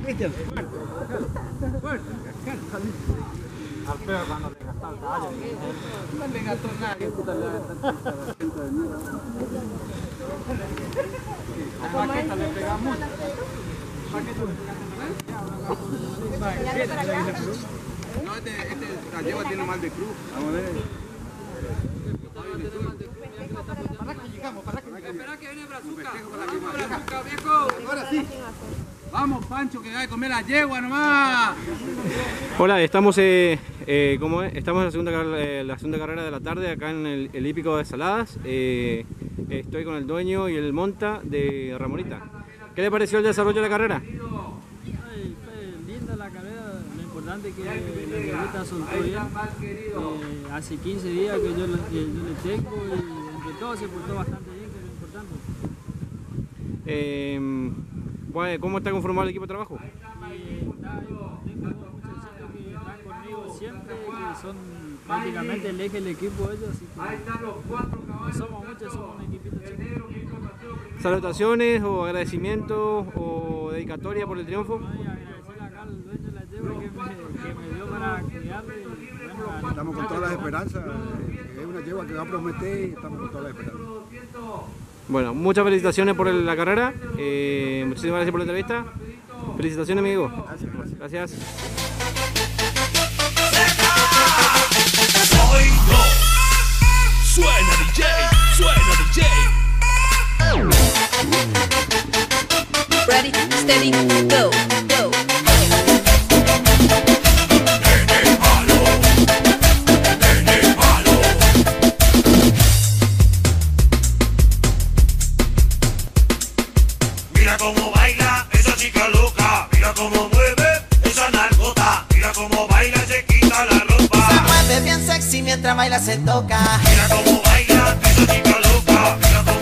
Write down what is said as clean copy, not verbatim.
Cristian, fuerte. Al peor cuando le gastó el caballo. No le gastó nada. ¿Qué puta le va a gastar? A Paqueta le pegamos. Paqueta le pegamos. No, la yegua tiene mal de cruz. Vamos a ver. ¿Para qué llegamos? Espera que viene Brazuca. Brazuca, viejo. Ahora sí. Vamos, Pancho, que va a comer la yegua nomás. Hola, estamos, estamos en la segunda carrera de la tarde acá en el hípico de Saladas. Estoy con el dueño y el monta de Ramorita. ¿Qué le pareció el desarrollo de la carrera? Fue linda la carrera, lo importante es que la yeguita soltó bien. Hace 15 días que yo le tengo y entre todos se portó bastante bien, que es lo importante. ¿Cómo está conformado el equipo de trabajo? Tengo muchachitos que están conmigo siempre, que son prácticamente el eje del equipo ellos, así que no somos muchos, somos un equipito chico. ¿Salutaciones o agradecimientos o dedicatoria por el triunfo? No, y agradecerle acá al dueño de la yegua que me dio para criarle. Bueno, estamos con todas las esperanzas, es una yegua que va a prometer y estamos con todas las esperanzas. Bueno, muchas felicitaciones por la carrera, muchísimas gracias por la entrevista. Felicitaciones, amigo. Gracias. Oigo. Suena DJ, suena DJ. Ready, steady, go, go. Mira cómo baila esa chica loca, mira cómo mueve esa narcota, mira cómo baila y se quita la ropa. Se mueve bien sexy mientras baila se toca. Mira cómo baila esa chica loca, mira cómo